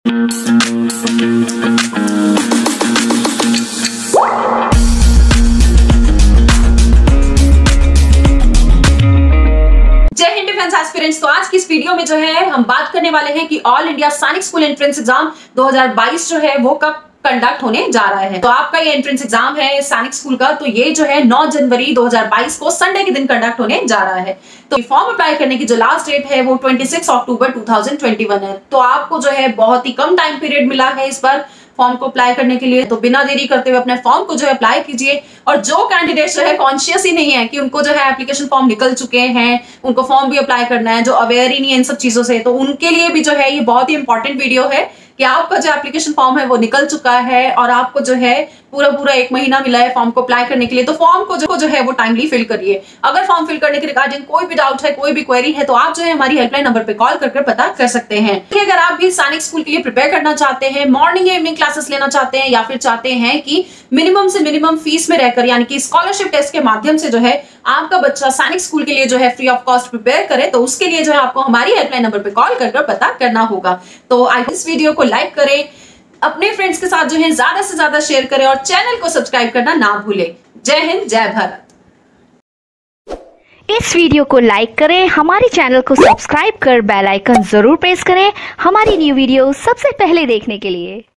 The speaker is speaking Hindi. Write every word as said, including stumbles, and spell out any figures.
एस्पिरेंट्स, तो आज की इस वीडियो में जो है हम बात करने वाले हैं कि all India Sainik school entrance exam दो हज़ार बाईस जो है वो कब कंडक्ट होने जा रहा है। तो आपका ये एंट्रेंस एग्जाम है सैनिक स्कूल का, तो ये जो है नौ जनवरी दो हज़ार बाईस को संडे के दिन कंडक्ट होने जा रहा है। तो फॉर्म अप्लाई करने की जो लास्ट डेट है वो छब्बीस अक्टूबर दो हज़ार इक्कीस है। तो आपको जो है बहुत ही कम टाइम पीरियड मिला है इस बार फॉर्म को अप्लाई करने के लिए। तो बिना देरी करते हुए अपने फॉर्म को जो है अप्लाई कीजिए। और जो कैंडिडेट जो है कॉन्शियस ही नहीं है कि उनको जो है एप्लीकेशन फॉर्म निकल चुके हैं, उनको फॉर्म भी अप्लाई करना है, जो अवेयर ही नहीं है इन सब चीजों से, तो उनके लिए भी जो है ये बहुत ही इंपॉर्टेंट वीडियो है कि आपका जो एप्लीकेशन फॉर्म है वो निकल चुका है और आपको जो है पूरा पूरा एक महीना मिला है फॉर्म को अप्लाई करने के लिए। तो फॉर्म को जो, जो है वो टाइमली फिल करिए। अगर फॉर्म फिल करने के रिगार्डिंग कोई भी डाउट है, कोई भी क्वेरी है, तो आप जो है हमारी हेल्पलाइन नंबर पे कॉल करके पता कर सकते हैं। अगर आप भी सैनिक स्कूल के लिए प्रिपेयर करना चाहते हैं, मॉर्निंग या इवनिंग क्लासेस लेना चाहते हैं, या फिर चाहते हैं कि मिनिमम से मिनिमम फीस में रहकर यानी कि स्कॉलरशिप टेस्ट के माध्यम से जो है आपका बच्चा सैनिक स्कूल के लिए जो है फ्री ऑफ कॉस्ट प्रिपेयर करे, तो उसके लिए जो है आपको हमारी हेल्पलाइन नंबर पे कॉल करके पता करना होगा। तो आई इस वीडियो को लाइक करें, अपने फ्रेंड्स के साथ जो है ज्यादा से ज्यादा शेयर करें और चैनल को सब्सक्राइब करना ना भूलें। जय हिंद, जय भारत। इस वीडियो को लाइक करें, हमारे चैनल को सब्सक्राइब कर बेल आइकन जरूर प्रेस करें हमारी न्यू वीडियो सबसे पहले देखने के लिए।